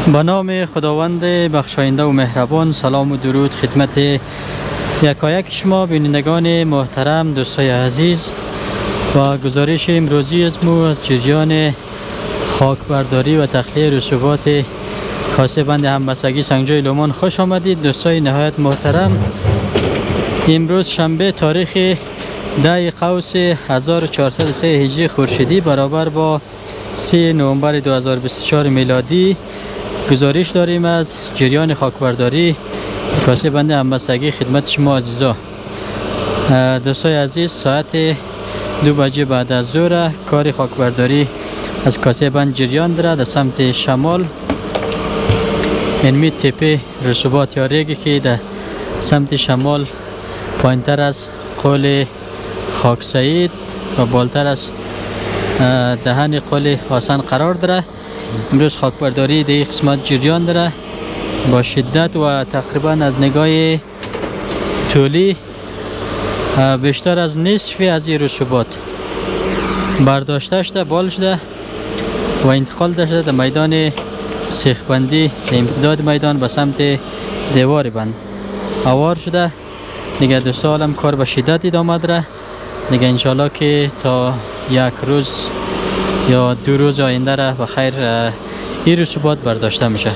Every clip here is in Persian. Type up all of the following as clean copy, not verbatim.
به نام خداوند بخشاینده و مهربان. سلام و درود خدمت یکایک شما بینندگان محترم، دوستای عزیز. و گزارش امروزی از جریان خاکبرداری و تخلیه رسوبات کاسه بند همبستگی سنگجای لومان خوش آمدید دوستای نهایت محترم. امروز شنبه تاریخ 10 قوس 1403 هجری خورشیدی برابر با 3 نوامبر 2024 میلادی گزارش داریم از جریان خاکبرداری کاسه بند همبستگی خدمت شما عزیزا. دوستای عزیز، ساعت 2 بجه بعد از ظهر کار خاکبرداری از کاسه بند جریان دارد. در سمت شمال اینمی تپه رسوبات یا ریگی که در سمت شمال پایینتر از قول خاک سعید و بالتر از دهن قول حسن قرار داره. امروز خاکبرداری در این قسمت جریان داره با شدت و تقریبا از نگاه طولی بیشتر از نصف از این رسوبات برداشته شده، بال شده و انتقال داشته در میدان سیخبندی در امتداد میدان به سمت دیوار بند اوار شده. دیگه 2 سال هم کار به شدت ادامه داره. دیگه انشالله که تا 1 روز یا 2 روز آینده را به خیر این رسوبات برداشته میشه.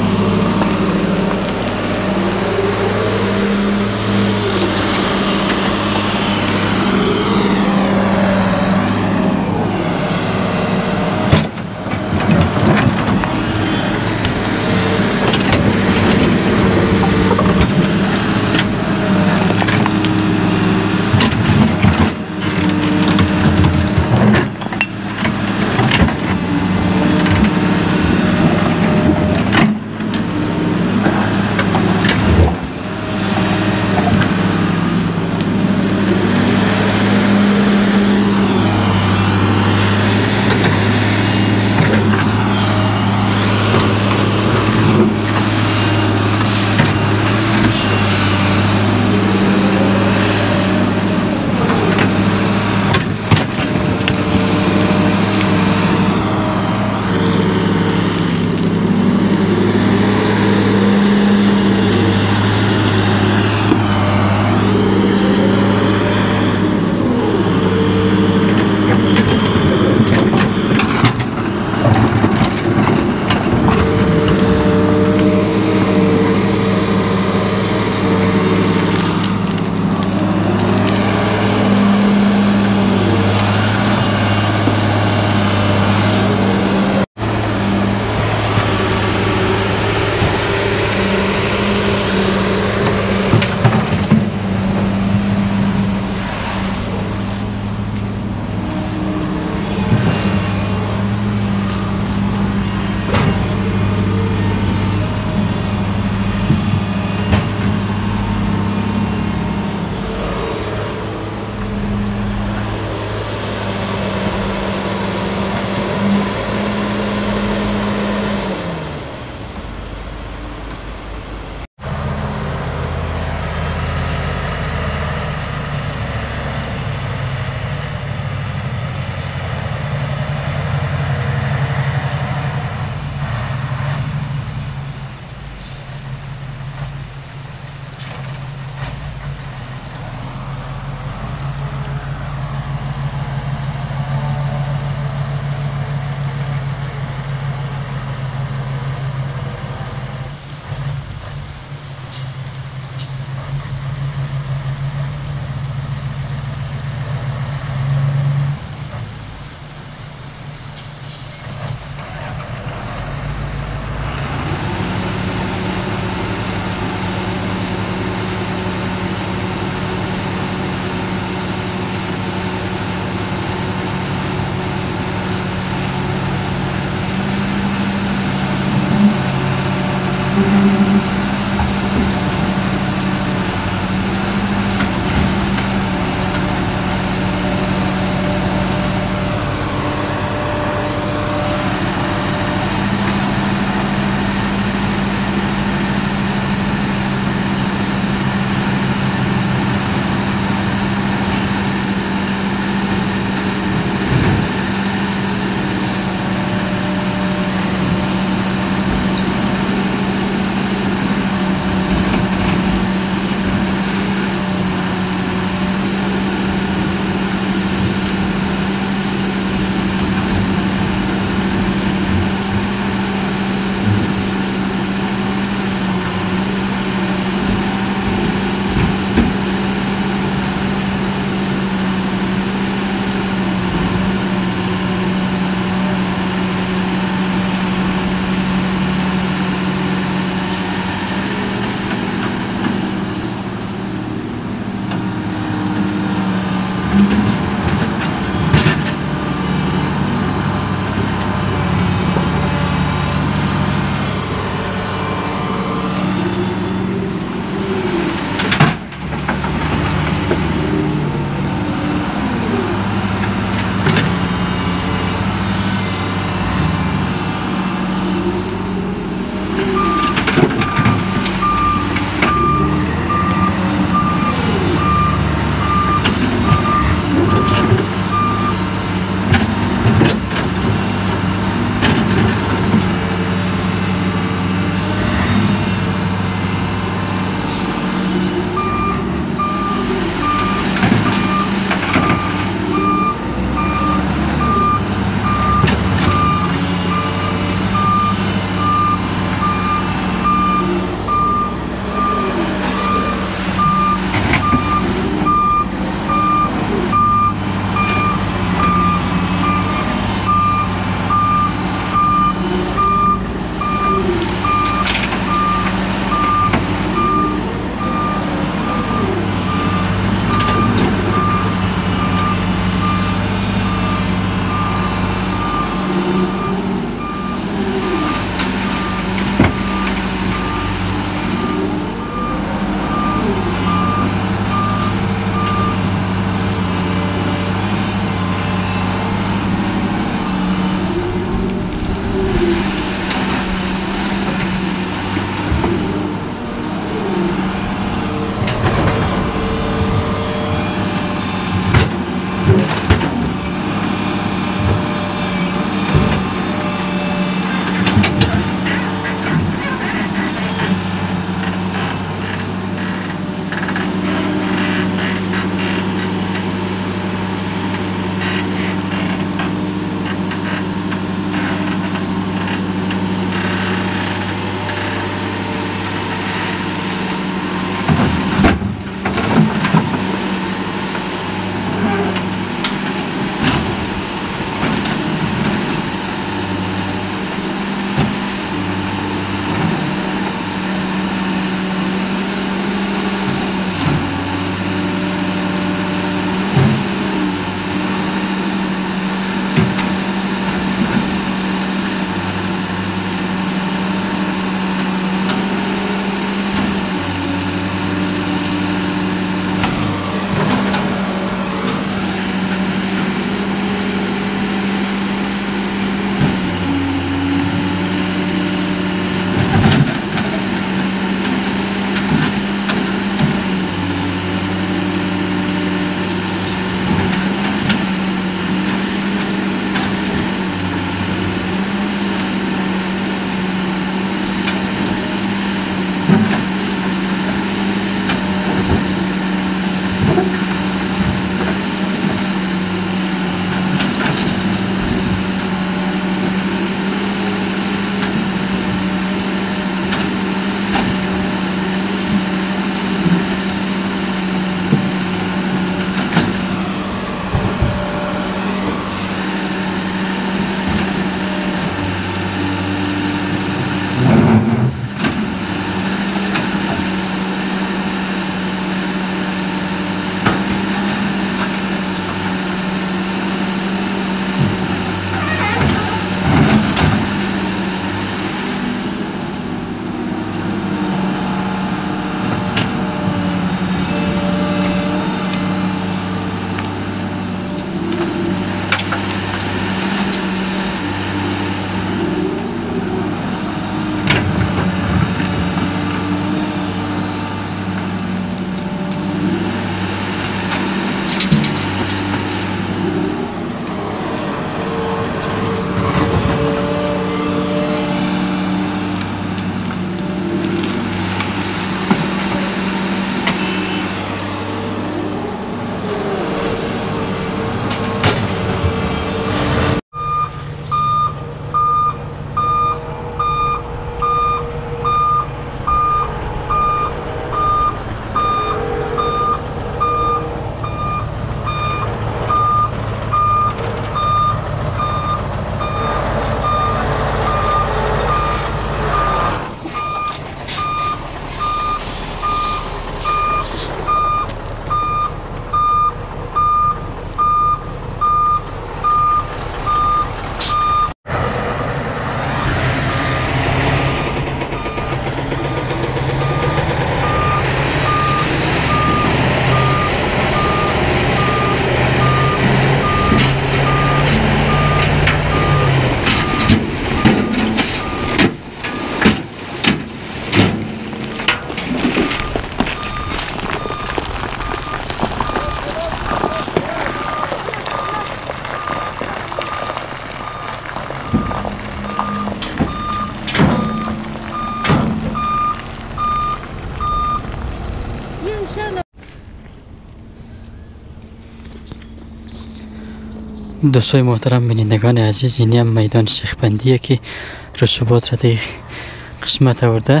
دوستای محترم، بینندگان عزیز، اینی هم میدان سیخبندیه که رسوبات را دیگه قسمت آورده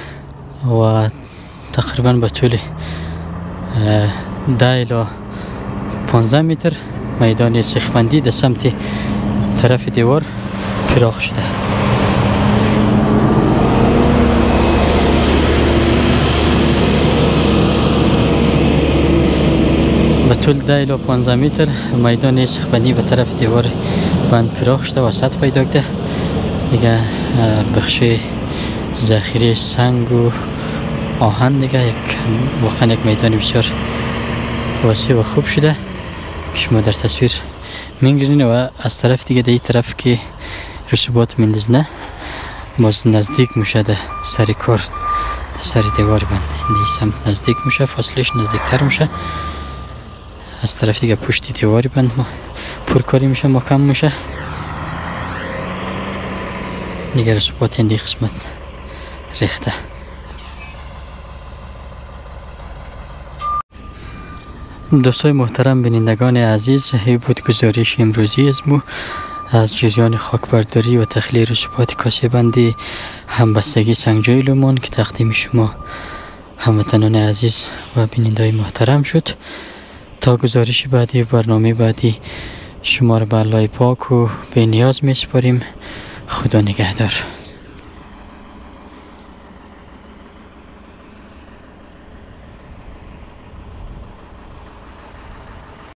و تقریبا به طول 10 الی 15 متر میدان سیخبندی در سمت طرف دیوار فراخ شده. به طول 10 الی 15 متر میدان سیخبندی به طرف دیوار بند فراخ شده و سطح پیدا کرده. دیگه بخش ذخیره سنگ و آهن دیگه واقعا یک میدان بسیار واسع و خوب شده که شما در تصویر می‌بینید. و از طرف دیگه در این طرف که رسوبات میندازنه باز نزدیک میشه ده سر کار سر دیوار بند این سمت نزدیک میشه، فاصلش نزدیکتر میشه. از طرف دیگه پشت دیواری بند پرکاری میشه، محکم میشه. دیگه رسوبات این قسمت ریخته. دوستای محترم، بینندگان عزیز، این بود گزارش امروزی از ما از جریان خاکبرداری و تخلیه رسوبات کاسه بند همبستگی سنگجای لومان که تقدیم شما هموطنان عزیز و بینندگان محترم شد. تا گزارش بعدی، برنامه بعدی، شما را به الله پاک و به نیاز می سپاریم. خدا نگهدار.